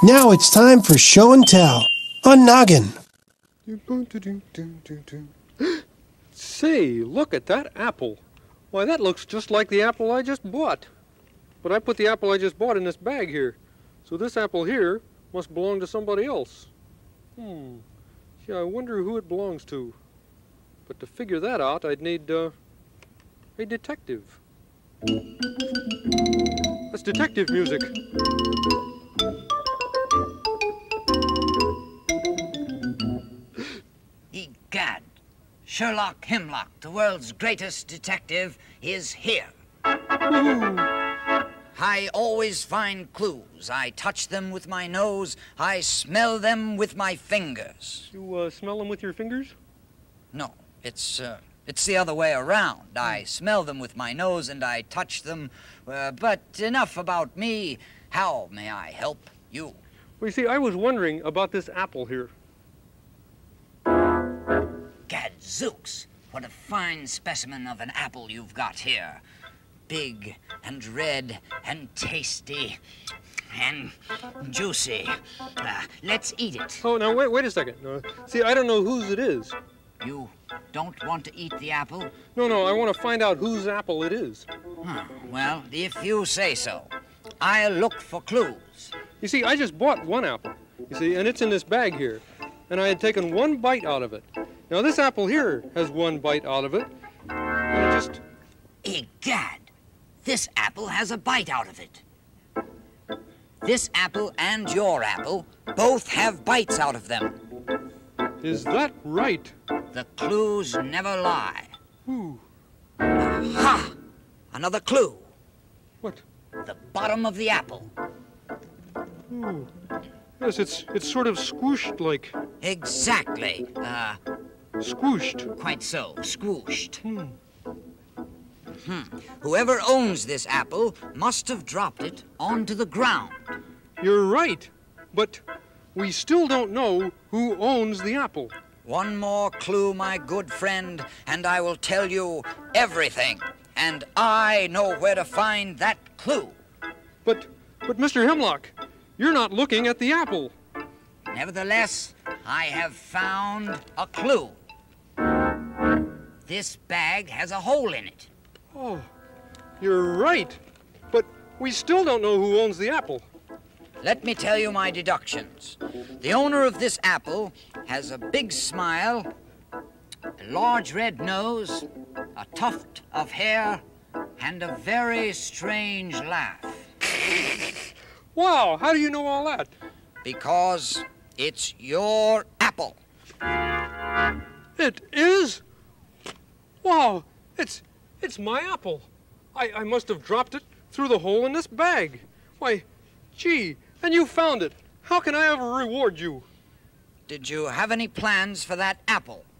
Now it's time for show and tell on Noggin. Say, look at that apple. Why, that looks just like the apple I just bought. But I put the apple I just bought in this bag here. So this apple here must belong to somebody else. Gee, I wonder who it belongs to. But to figure that out, I'd need a detective. That's detective music. Egad, Sherlock Hemlock, the world's greatest detective, is here. I always find clues. I touch them with my nose. I smell them with my fingers. You smell them with your fingers? No, it's the other way around. I smell them with my nose and I touch them. But enough about me. How may I help you? Well, you see, I was wondering about this apple here. Gadzooks, what a fine specimen of an apple you've got here. Big and red and tasty and juicy. Let's eat it. Oh, now wait a second. See, I don't know whose it is. You don't want to eat the apple? No, I want to find out whose apple it is. Well, if you say so. I'll look for clues. You see, I just bought one apple, you see, and it's in this bag here. And I had taken one bite out of it. Now, this apple here has one bite out of it. And it just... Egad! This apple has a bite out of it. This apple and your apple both have bites out of them. Is that right? The clues never lie. Ooh. Aha! Another clue. What? The bottom of the apple. Ooh. Yes, it's sort of squooshed like. Exactly. Squooshed. Quite so. Squooshed. Whoever owns this apple must have dropped it onto the ground. You're right, but we still don't know who owns the apple. One more clue, my good friend, and I will tell you everything. And I know where to find that clue. But Mr. Hemlock, you're not looking at the apple. Nevertheless, I have found a clue. This bag has a hole in it. Oh, you're right. But we still don't know who owns the apple. Let me tell you my deductions. The owner of this apple has a big smile, a large red nose, a tuft of hair, and a very strange laugh. Wow, how do you know all that? Because it's your apple. It is? Wow, it's my apple. I must have dropped it through the hole in this bag. Why, gee, and you found it. How can I ever reward you? Did you have any plans for that apple?